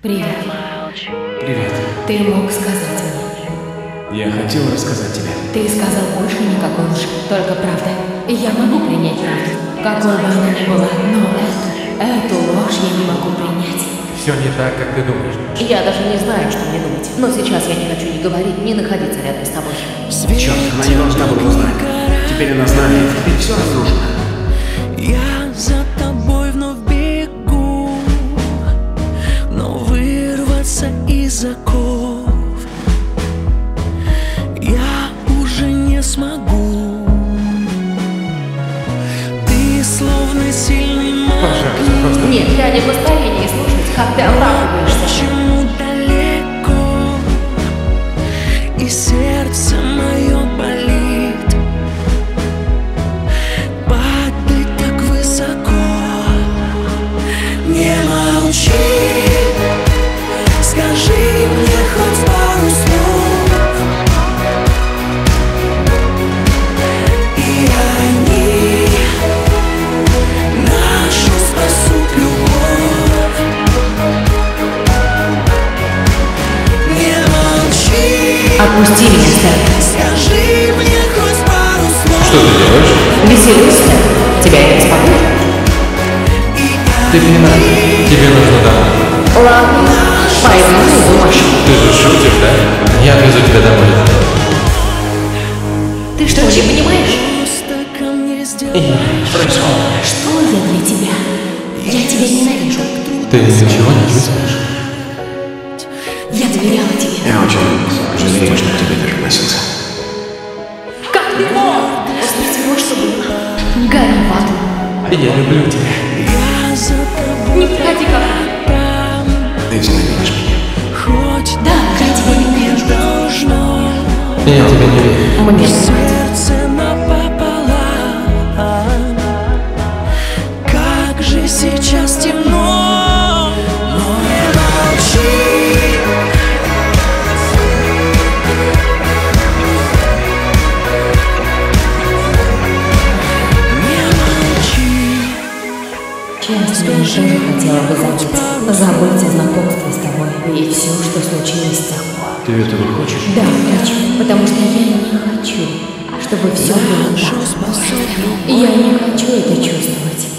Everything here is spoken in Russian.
Привет. Привет. Ты мог сказать мне. Я хотел рассказать тебе. Ты сказал больше никакой лжи, только правда. И я могу принять правду, какой бы она ни была, но эту ложь я не могу принять. Все не так, как ты думаешь. Я даже не знаю, что мне думать. Но сейчас я не хочу ни говорить, ни находиться рядом с тобой. Черт, она не должна была узнать. Теперь она знает, теперь все разрушено. Я за тобой вновь бегу, но вырваться из оков я уже не смогу. Ты словно сильный Пожалуйста, просто... Нет, я не в настроении слушать, как ты оправдываешься. Почему далеко, и сердце мое болит? Падай так высоко, не молчи, скажи мне хоть пару слов, и они нашу спасут любовь. Не молчи, Отпусти меня, Стэн. скажи мне хоть пару слов. Что ты делаешь? Веселюсь, Стэн. Тебя это беспокоит? Ты понимаешь, тебе нужно домой. Ладно, пойду найду машину. Ты же шутишь, да? Я отвезу тебя домой. Ты что, не понимаешь? Просто ко мне сделай. Что я для тебя? Я тебя ненавижу. Ты ничего не чувствуешь? Я доверяла тебе. Я очень жалею, что к тебе так относился. Как ты мог? После всего, что было. Гори в аду. Я люблю тебя. Я за тобой Не приходи ко мне. Ты все ненавидишь меня. хоть Да, я тебя ненавижу. должно. Я тебе не верю. Мне Сердце напополам. Как же сейчас темно, но не молчи. Не молчи. честно, я тоже хотела бы забыть о знакомстве с тобой и все, что случилось с тех пор. Ты этого хочешь? Да, хочу, потому что я не хочу, чтобы все было так. Я не хочу это чувствовать.